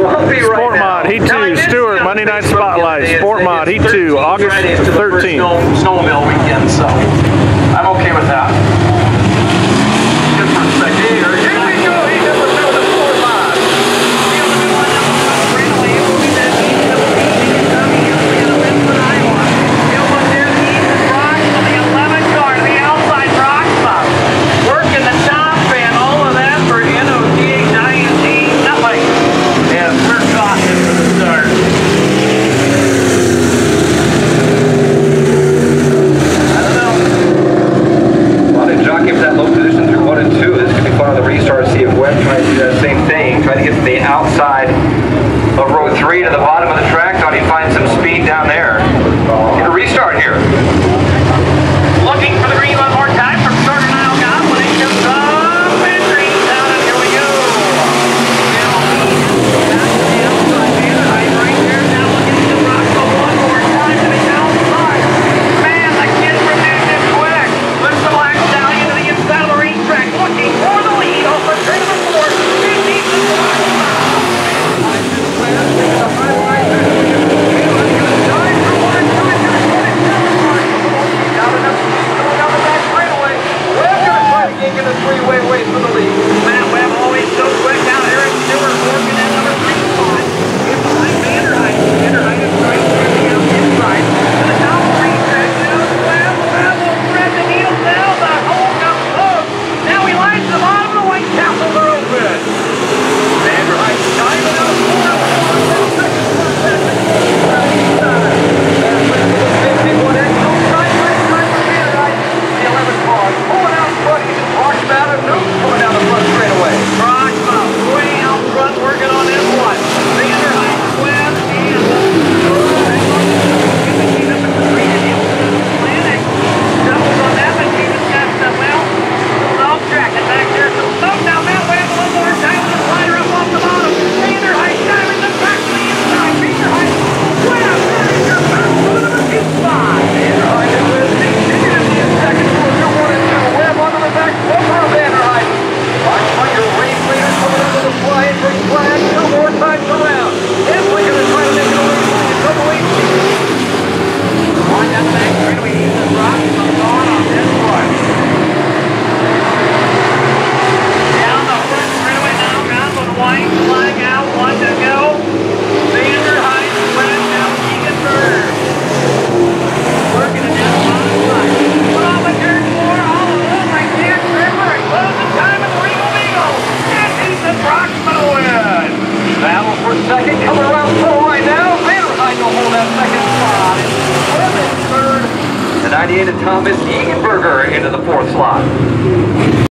Sport Mod Heat 2, Stewart, Monday Night Spotlight. Sport Mod Heat 2, August 13th. Snowmobile weekend, so I'm okay with that. Good for a second. Here we go. He's in the middle of the Sport Mod. Working the top and all of that for NOTH-ING. Nothing. Yeah, we're cautious for the start. Jockey for that low position through 1 and 2. This could be fun on the restart. See if Webb tries to do that same thing. Try to get from the outside of row 3 to the bottom of the track. Thought he'd find some speed down there. Get a restart here. Looking for the green one more time from shorter Nile God when it comes up and green down, and here we go. Right there now looking to rock one more time to the outside. Man, the kid from Newton quick. Looks the black stallion to the inside of the racetrack, looking for the lead off of turn number 4. It needs to block. Get a three-way way for the lead. Matt Webb always so quick down there. Eric Stewart working that number 3 spot. It's behind Vanderhyde. Vanderhyde is trying to turn the inside. To the top of the racetrack now. Webb will thread the needle down. The hole comes close. Now he lines the bottom of the White Castle thoroughfare. Vanderhyde diving out of the corner. The 11 car pulling out front. Coming down the front straight away. Proxima way out front working on this one. Vanderhyde, Webb, and doubles on that, but he just got off track and back there. So slow down that way a little more time with the slider up off the bottom. Vanderhyde diving the back to the inside. Vanderhyde, Webb, there's your battle for the number 2 spot. Vanderhyde is continuing in second for 1 and 2. Webb onto the back. Vanderhyde. Watch for your race leaders coming under the flying big flag 2 more times around. Definitely going to try to make it away from the double 18. On that back straightaway, he's the rock comes on this one. Down the front straightaway now, got with white flag out, 1 to go. Vanderhyde, Webb, now Keegan Bird. Working it down the bottom side. Put on the turn 4, all alone right there. Trevor, and closing time at the Regal Beagle. And he's the Proxima win. Battle for second, coming around 4 right now. Vanderhyde will hold that second spot. Webb in third. The 98 of Thomas Egenberger into the 4th slot.